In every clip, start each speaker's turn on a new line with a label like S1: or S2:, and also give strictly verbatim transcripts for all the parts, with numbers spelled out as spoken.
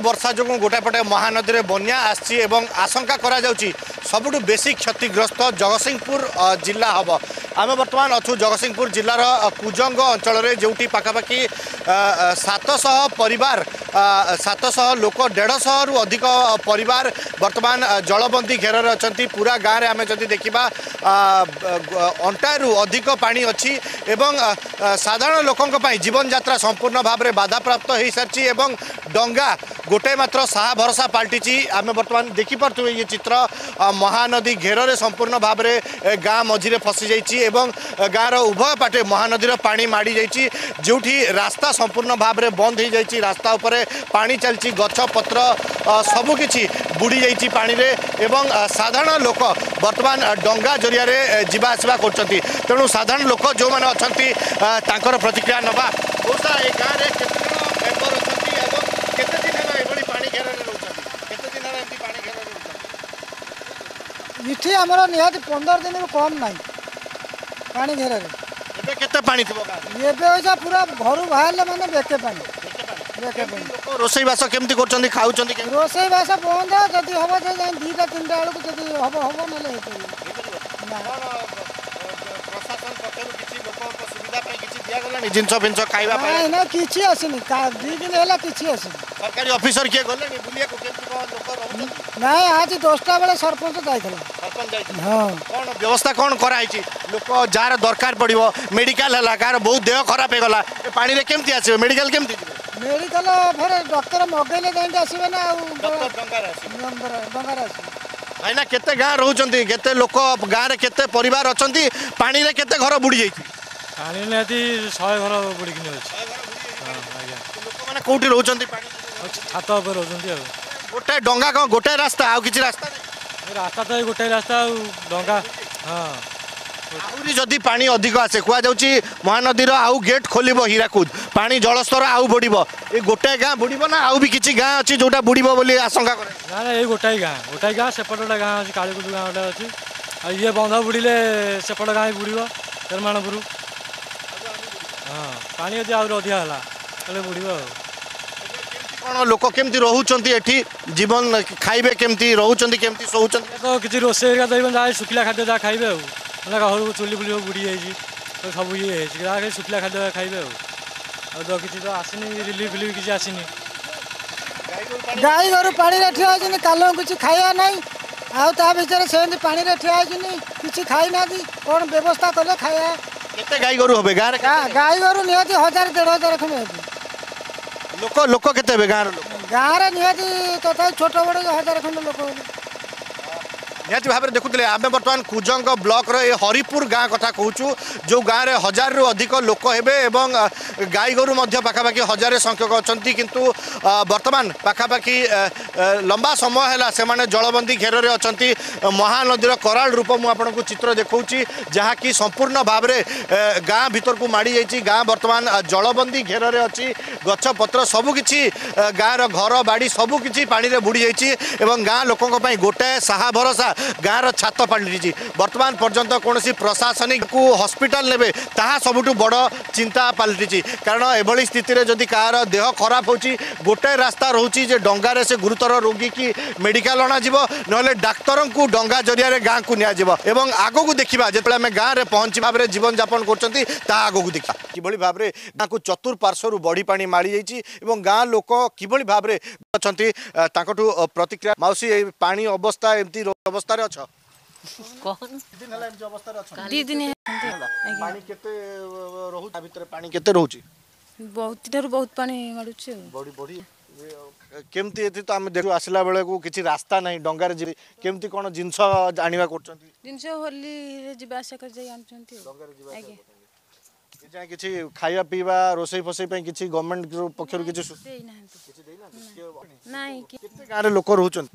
S1: वर्षा जो गोटापटे महानदी में बन्या आसी आशंका करा जाउची सबुठु बेसी क्षतिग्रस्त जगतसिंहपुर जिला हम आम बर्तमान अच्छु जगतसिंहपुर जिलार कुजंग अंचल जो पाखापाखि सातशह परिवार सातशह लोक डेढ़श रु अधिक परिवार बर्तमान जलबंदी घेर अच्छा पूरा गाँव में आम जदि देखा अंटारू अधिक पानी अच्छी एवं साधारण लोकों जीवन यात्रा संपूर्ण भाव में बाधाप्राप्त हो सारी डंगा गोटे मात्र साहा भरोसा पलटि आम बर्तमान देखिपे ये चित्र महानदी घेर संपूर्ण भाव में गाँ मझीरे फसी जाइए गाँव उभय पाटे महानदी पानी माड़ी जाइए जो रास्ता संपूर्ण भाव में बंद हो जाइए रास्ता उपरे पानी चलती गछ पत्र सबकि बुड़ी जाइए पानी रे एवं साधारण लोक बर्तमान डंगा जरिया जीवा आसवा कर तेणु साधारण लोक जो मैंने अच्छा प्रतिक्रिया नवा गाँव में केते मेम्बर अच्छा केते दिन है एभली पानी घेर केते दिन है एमती पानी घेर
S2: इठी हमर निहाती पंद्रह दिन रु कम नहीं पानी घेर
S1: एबे केते पानी थिबो का
S2: एबे होइसा पूरा घर बाहरले माने बेके पानी बेके पानी
S1: लोक रोसई बास केमती करचंदी खाउचंदी केमती
S2: रोसई बास बंद जदी हबो जे दीटा तीनटा बेलू जदी हबो हबो नले हेतै ना
S1: प्रशासन पक्षरु किछि लोक सुविधा पे किछि दिया गलानी जिंस पिंस खाइबा पे
S2: नहीं ना किछि आसिनी का दी दिन हैला किछि आसिनी
S1: सरकारी ऑफिसर के गले नि बुलिया को केमती को लोक रहउछन
S2: नहीं आज दसटा बेले सरपंच जाइथला
S1: सरपंच जाइथला
S2: हां
S1: कोन व्यवस्था कोन करा आइछि लोक जार दरकार पड़िबो मेडिकल हला कार बहुत देह खराब हे गला ए पानी रे केमती आसीबो मेडिकल केमती
S2: मेडिकल फेर डॉक्टर मगैले जाइंके आसीबे ना
S1: डॉक्टर डंगा रे आसीबे
S2: नंबर डंगा रे आसीबे
S1: भाईना केते गाँ रहउचंती केते लोक गाँ रे केते परिवार अछंती पानी रे केते घर बुड़ी जाइछि
S3: पानी नेती सौ घर बुड़ी किने अछि हां आज्ञा
S1: लोक माने कोठी रहउचंती पानी
S3: छात ऊपर रहउचंती आ
S1: गोटे डंगा को गोटे रास्ता आ किछि रास्ता नहीं
S3: रास्ता तो गोटे रास्ता डंगा हाँ
S1: आउरी जदि पानी अधिक आसे कुआ जाउची महानदीर आउ गेट खोलिबो हीराकुद पानी जलस्तर आउ बढ़िबो ए गोटे गाँ बुड़िबो ना आउ भी किछि गाँ अछि जोटा बुड़िबो बोली आशंका करे
S3: ना ना ये गोटाई गाँ गोटाई गाँ सेपटटा गाँ अछि कालीकुद गाँ गोटा अछि आ ये बंध बुड़िले सेपट गाँ बुड़िबो निर्माणपुर हाँ पानी यदि आउर अधिक होला तले बुड़िबो
S1: कौन लोक केमती रहउचंती एठी जीवन खाइबे केमती रहउचंती केमती सोउचंती
S3: तो किछि रोसे का दैबन जा सुखिला खाद्य जा खाइबे हो ना घर चुली बुली बुड़ी जाइए तो सब ये है सुखिला खाद्य खाइबे हो तो किसी तो आसनी रिलीफ रिलीफ किसी आसनी
S2: गाई गोरु पानी रे ठिया होइछन कालो किछि खाया नहीं आउ ता भीतर सेंदी पानी रे ठिया होइछन किछि खाई ना दी कोन व्यवस्था करले खाया
S1: केते गाई गोरु होबे गाँ रे
S2: गाई गोरु निहाती हजार डेढ़ हजार खमे
S1: लोक लोक केते बे गाँ रे लोक
S2: गाँ रे निहाती तथा छोट बड़ हजार खमे लोक
S1: निहती भाव में देखुले आम बर्तमान कुजंग ब्लॉक रे हरिपुर गाँ कथा कहूँ जो गाँव में हजार रु अधिक लोक हे गाई गोरु पाखापाखि हजार संख्यक अच्छा किंतु वर्तमान पाखापाखि लंबा समय है से जलबंदी घेर में अच्छा महानदीर कराल रूप मुझे चित्र देखा जहाँकि संपूर्ण भाव में गाँ भीतर को माड़ी जाइए गाँ बर्तमान जलबंदी घेर में अच्छी गछ पत्र सबकि गाँव घर बाड़ी सबकि पानी में बुड़ी जाइए गाँ लोकों गोटे साहा भरोसा गाँव छात पलटि बर्तमान पर्यंत कौन प्रशासनिक को हॉस्पिटल नेबे ताहा सबुठु बड़ चिंता पलटि कारण एभली स्थिति रे जदि कार देह खराब होची गोटे रास्ता रोची जे डंगारे से गुरुतर रोगी की मेडिकल अणा जीवो नहले डाक्तर को डंगा जरिया रे गाँ को निया जीवो एवं आगो को देखिबा जेतले हमें गाँव रे पहुंची भाव रे जीवन यापन करचंती ता आगो को देखा किभली भाव रे गाँ को चतुर्पार्श्वरु बड़ी पानी माड़ी जाइची एवं गाँ लोक किभली भाव रे अछंती ताकटु प्रतिक्रिया माउसी ए पानी अवस्था एमती अवस्था रे अछ
S4: कौन
S1: दिन हला एमती अवस्था रे अछ
S4: दी दिन
S1: पानी केते रहू ता भीतर पानी केते रहूची
S4: बहुत इधर बहुत पानी माडुची
S1: बड़ी बड़ी केमती एथि तो हम देखु आसला बेले को किछि रास्ता नहीं डंगार जी केमती कोन जिंस आनिबा करचंती
S4: जिंस होली रे जिबा आशा कर जाय आनचंती
S1: डंगार जिबा
S4: आगे
S1: जे किछि खाया पीवा रोसई फसई पे किछि गवर्नमेंट पक्षर किछि
S4: देई ना
S1: किछि देई ना
S4: नहीं
S1: केते गारे लोक रहउचन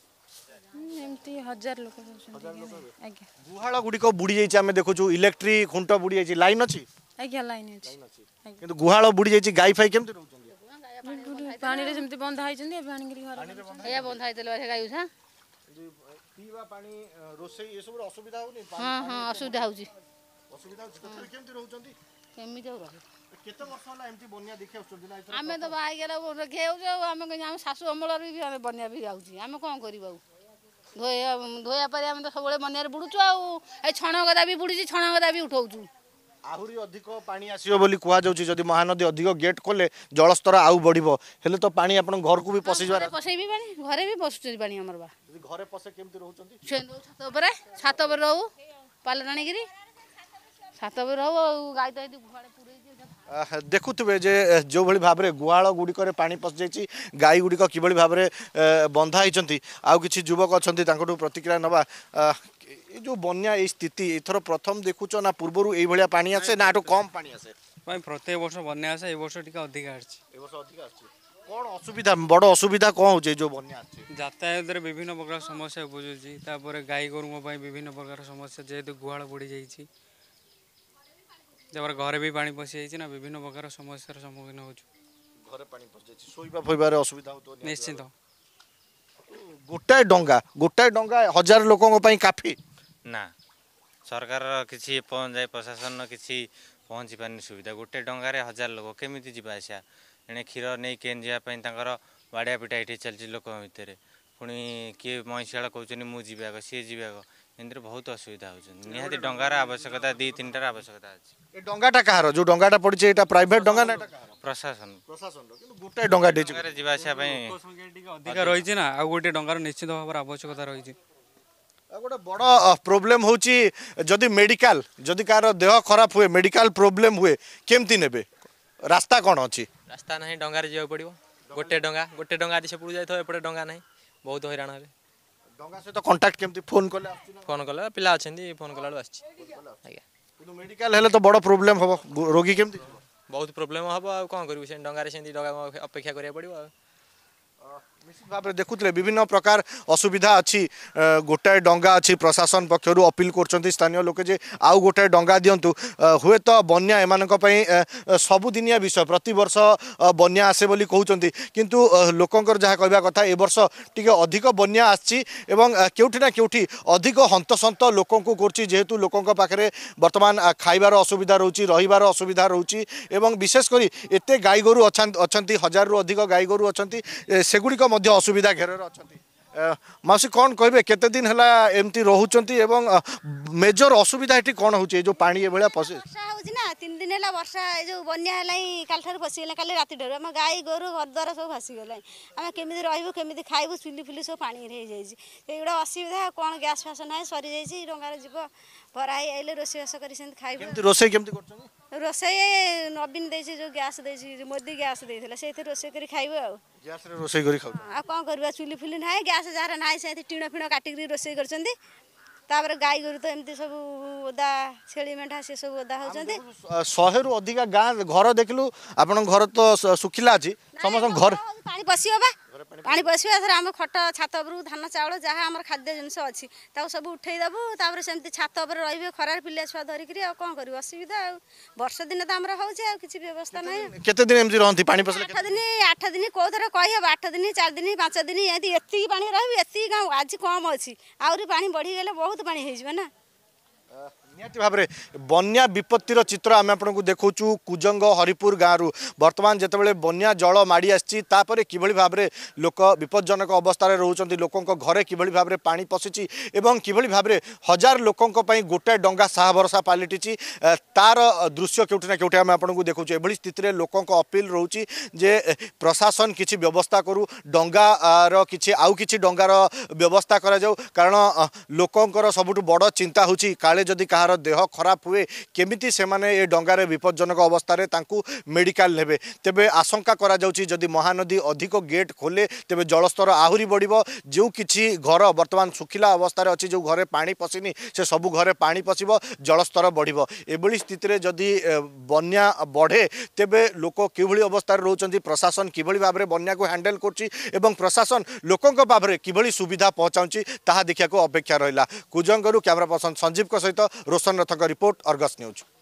S4: एमती हजार लोक रहउचन आगे
S1: गुहाळ गुडी को बुडी जाई आमे देखु छु इलेक्ट्रिक खुंट बुडी जाई लाइन अछि
S4: आगे लाइन अछि
S1: किंतु गुहाळ बुडी जाई गाई फाई केमती रहउचन
S4: पानी रे जेमती बंद हाइचंदी पानी गिरी घर
S5: एया बंद हाइ देलो गाई उठा
S1: पीवा पानी रोसई ए सब असुविधा होनी
S5: हां हां असुविधा होउची
S1: असुविधा केमती रहउचंती
S5: केमिति हो
S1: କେତେ ବର୍ଷ ହେଲା ଏମିତି ବନ୍ୟା ଦେଖି ଆସୁଛନ୍ତି ନା ଏଥର?
S4: ଆମେ ତ ବାହାରିଗଲା ଖେଉଛୁ ଆଉ ଆମେ କହି ଆମ ଶାଶୁ ଅମଳରୁ ବି ଆମେ ବନ୍ୟା ବି ଯାଉଛି ଆମେ କ'ଣ କରିବୁ ଆଉ ଧୋଇବା ଧୋଇବା ପରେ ଆମେ ତ ସବୁବେଳେ ବନ୍ୟାରେ ବୁଡ଼ୁଛୁ ଆଉ ଏଇ ଛଣ ଗଦା ବି ବୁଡ଼ିଛି ଛଣ ଗଦା ବି ଉଠଉଛୁ।
S1: ଆହୁରି ଅଧିକ ପାଣି ଆସିବ ବୋଲି କୁହାଯାଉଛି ଯଦି ମହାନଦୀ ଅଧିକ ଗେଟ୍ ଖୋଲେ ଜଳସ୍ତର ଆଉ ବଢିବ ହେଲେ ତ ପାଣି ଆପଣଙ୍କ ଘରକୁ ବି ପଶିଯିବାର
S4: ପଶେଇବି ପାଣି ଘରେ ବି ପଶୁଛନ୍ତି ପାଣି ଆମର ବା
S1: ଯଦି ଘରେ ପଶେ କେମିତି ରହୁଛନ୍ତି?
S4: ଛାତ ଉପରେ ଛାତ ଉପରେ ରହୁ ପାଲ ଟାଣିକିରି ଛାତ ଉପରେ ରହୁ ଆଉ ଗାଈ ତ ଏଠି ଗୁହାଳେ ପୁରେଇଛି।
S1: ଆহ, ଦେଖୁଥିବେ ଯେ ଯେଉଁଭଳି ଭାବରେ ଗୁହାଳ ଗୁଡ଼ିକରେ ପାଣି ପଶିଯାଇଛି ଗାଈ ଗୁଡ଼ିକ କିଭଳି ଭାବରେ ଆহ, ବନ୍ଧା ହେଇଛନ୍ତି ଆଉ କିଛି ଯୁବକ ଅଛନ୍ତି ତାଙ୍କଠୁ ପ୍ରତିକ୍ରିୟା ନେବା। ଆହ, ଏ ଯେଉଁ ବନ୍ୟା এই ସ୍ଥିତି ଏଥର ପ୍ରଥମ ଦେଖୁଛ ନା ପୂର୍ବରୁ এইଭଳିଆ ପାଣି ଆସେ ନା ଆଠୁ କମ୍ ପାଣି ଆସେ?
S5: ଭାଇ ପ୍ରତ୍ୟେକ ବର୍ଷ ବନ୍ୟା ଆସେ ଏ ବର୍ଷ ଟିକେ ଅଧିକା ଆସିଛି।
S1: ଏ ବର୍ଷ ଅଧିକ ଆସୁଛି କ'ଣ ଅସୁବିଧା ବଡ଼ ଅସୁବିଧା କ'ଣ ହେଉଛି ଏ ଯେଉଁ ବନ୍ୟା ଆସୁଛି?
S5: ଯାତାୟାତରେ ବିଭିନ୍ନ ପ୍ରକାର ସମସ୍ୟା ଉପୁଜୁଛି ତାପରେ ଗାଈ ଗୋରୁଙ୍କ ପାଇଁ ବିଭିନ୍ନ ପ୍ରକାର ସମସ୍ୟା ଯେହେତୁ ଗୁହାଳ ବୁଡ଼ି ଯାଇଛି ତାପରେ ଘରେ ବି ପାଣି ପଶି ଯାଇଛି ନା ବିଭିନ୍ନ ପ୍ରକାର ସମସ୍ୟାର ସମ୍ମୁଖୀନ ହେଉଛୁ।
S1: ଘରେ ପାଣି ପଶିଯାଇଛି ଶୋଇବା ଫୋଇବାରେ ଅସୁବିଧା ହେଉଥିବ ନିହାତି
S5: ନିଶ୍ଚିତ।
S1: ଭାବରେ। ଗୋଟାଏ ଡଙ୍ଗା ଗୋଟାଏ ଡଙ୍ଗା ହଜାର ଲୋକଙ୍କ ପାଇଁ କାଫି
S6: ନା ସରକାର କିଛି ଏପର୍ଯ୍ୟନ୍ତ ଯାଏ ପ୍ରଶାସନ କିଛି ପହଞ୍ଚି ପାରିନି ସୁବିଧା ଗୋଟେ ଡଙ୍ଗାରେ ହଜାର ଲୋକ କେମିତି ଯିବା ଆସିବା ଏଣେ କ୍ଷୀର ନେଇ କେନ୍ ଯିବା ପାଇଁ ତାଙ୍କର ବାଡ଼ିଆ ପିଟା ଏଠି ଚାଲିଛି ଲୋକଙ୍କ ଭିତରେ ପୁଣି କିଏ ମଇଁଷିଆଳ କହୁଛନ୍ତି ମୁଁ ଯିବି ଆଗ ସିଏ ଯିବି ଆଗ ଏମିତିରେ ବହୁତ ଅସୁବିଧା ହେଉଛନ୍ତି ନିହାତି ଡଙ୍ଗାର ଆବଶ୍ୟକତା ଦୁଇ ତିନିଟାର ଆବଶ୍ୟକତା ଅଛି।
S1: ଏ ଡଙ୍ଗାଟା କାହାର ଯେଉଁ ଡଙ୍ଗାଟା ପଡ଼ିଛି ଏଇଟା ପ୍ରାଇଭେଟ ଡଙ୍ଗା ନା ଏଟା କାହାର?
S6: ପ୍ରଶାସନ
S1: ପ୍ରଶାସନର କିନ୍ତୁ ଗୋଟାଏ ଡଙ୍ଗା ଦେଇଛି
S6: ଡଙ୍ଗାରେ ଯିବା ଆସିବା ପାଇଁ
S5: ଲୋକ ସଂଖ୍ୟା ଟିକେ ଅଧିକା ରହିଛି ନା ଆଉ ଗୋଟେ ଡଙ୍ଗାର ନିଶ୍ଚିତ ଭାବରେ ଆବଶ୍ୟକତା ରହିଛି।
S1: ଆଉ ଗୋଟେ ବଡ଼ ପ୍ରୋବ୍ଲେମ୍ ହେଉଛି ଯଦି ମେଡ଼ିକାଲ ଯଦି କାହାର ଦେହ ଖରାପ ହୁଏ ମେଡ଼ିକାଲ ପ୍ରୋବ୍ଲେମ୍ ହୁଏ କେମିତି ନେବେ ରାସ୍ତା କ'ଣ ଅଛି?
S7: ରାସ୍ତା ନାହିଁ ଡଙ୍ଗାରେ ଯିବାକୁ ପଡ଼ିବ ଗୋଟେ ଡଙ୍ଗା ଗୋଟେ ଡଙ୍ଗା ଆଜି ସେପଟକୁ ଯାଇଥିବ ଏପଟେ ଡଙ୍ଗା ନାହିଁ ବହୁତ ହଇରାଣ ହେବେ।
S1: ଡଙ୍ଗା ସହିତ କଣ୍ଟାକ୍ଟ କେମିତି ଫୋନ୍ କଲେ ଆସୁଛି ନା?
S7: ଫୋନ୍ କଲେ ପିଲା ଅଛନ୍ତି ଫୋନ୍ କଲା ବେଳକୁ ଆସିଛି ଆଜ୍ଞା
S1: କିନ୍ତୁ ମେଡ଼ିକାଲ ହେଲେ ତ ବଡ଼ ପ୍ରୋବ୍ଲେମ୍ ହେବ ରୋଗୀ କେମିତି ଯିବ?
S7: ବହୁତ ପ୍ରୋବ୍ଲେମ୍ ହେବ ଆଉ କ'ଣ କରିବୁ ସେ ଡଙ୍ଗାରେ ସେମିତି ଡଙ୍ଗା ଅପେକ୍ଷା କରିବାକୁ ପଡ଼ିବ ଆଉ।
S1: निश्चित भाव में देखुले विभिन्न प्रकार असुविधा अच्छी गोटाए डंगा अच्छी प्रशासन पक्षर अपील कर स्थानीय लोके जे आउ गोटाए डंगा दिंतु हुए तो बन्या एम सबुदिनिया विषय प्रति वर्ष बन्या आसे बोली कहते किंतु लोकंकर जहाँ कहवा कथा ए वर्ष टी अधिक बन्या आसी केउठी ना केउठी अधिक हंतसंत लोक जेहेतु लोकों पाखे बर्तमान खाइबार असुविधा रोची रहिबार असुविधा रोची एवं विशेषकर एते गाई गोरु अच्छा हजार रु अधिक गाई गोरु अच्छा सेगुड़िक असुविधा घेर अच्छा मासी कौन कहे केते दिन है एमती रोचंती एवं मेजर असुविधा ये कौन हो जो पानी एभलिया पशे
S8: वर्षा होची ना तीन दिन है वर्षा जो बन्या है काल ठार फसीगला काली राति ठार आम गाई गोरु घर द्वार सब फसीगला आम केमी रही केमी खाइबू चुली फुली सब पानी एगुड़ा असुविधा कौन गैस फास ना सरी जाइए डंगार जीव भरा आइले रोषेबास कर खाइबू
S1: रोषे
S8: रोषे नवीन देसी जो गैस देसी मोदी गैस देला से रोषे कर खाइबू आ
S1: गैस रे रोषे करी खाउ
S8: आ कौन करबा चुली फुली ना गैस जार ना से टीण फिण काटिक रोषे करछंती तापर गाई गोरु तो एमती सब ओदा छेली मेंढा से सब ओदा होचंती
S1: शहे रु अधिका गाँ घर देखलु आपन घर तो सुखिला अछि समस्त घर
S8: पानी पसियो बा पानी पसियो एथर हम खट छात उपर धान चाउल जहाँ आम खाद्य जिनस अच्छी सब उठे देबू तापर सेमती छात उपर रहिबे खरार पिले छुआ धरिकरी आ कोन करियो असुविधा आ वर्ष दिन तो हमरा होउचे आ किछि व्यवस्था नै
S1: केते दिन एमती रहंती पानी पसले
S8: आठ दिन आठ दिन को थरा कहि अब आठ दिन चार दिन पाँच दिन एती एती पानी रहबे एती गाँ आज कम अछि आउरी पानी बढ़ी गेले बहुत पानी हे जबे ना
S1: निहाती भाव में बन्या विपत्तिर चित्र आम आपको देखु कुजंग हरिपुर गाँव बर्तमान जितेबाला बन्या जल माड़ी आसपर कि भाव में लोक विपज्जनक अवस्था रोचंती लोकों घरे कि भाव में पानी पशिची एवं कि भाव में हजार लोकों गोटाए डंगा साहा भरसा पलटि तार दृश्य केउठी ना केउठी आम आपको देखु एभली स्थित में लोकों अपील रोचे जे प्रशासन किसी व्यवस्था करू डंगार किसी आउ किसी डंगार व्यवस्था करा जाऊ कारण लोकों सबुठ बड़ चिंता होची काले जदि कहार देह खराब हुए केमिति से माने ए डंगारे विपज्जनक अवस्था मेडिकल नेबे तेबे आशंका करा जाउची जदि महानदी अधिक गेट खोले तेबे जलस्तर आहुरी बढ़िबो जो किछि घर वर्तमान सुखिला अवस्था अच्छी जो घरे पानी पशिनी से सबु घरे पानी पशिबो जलस्तर बढ़िबो एभली स्थिति रे जदि बन्या बढ़े तेबे लोक किभली अवस्था रोचंती प्रशासन किभली भाव में बन्या को हैंडल करछि एवं प्रशासन लोकों भाव किभली सुविधा पहुंचाउछि ताहा देखिया को अपेक्षा रहिला कुजंगरू कैमरा पर्सन संजीव को सहित रोशन रथ का रिपोर्ट अर्गस न्यूज।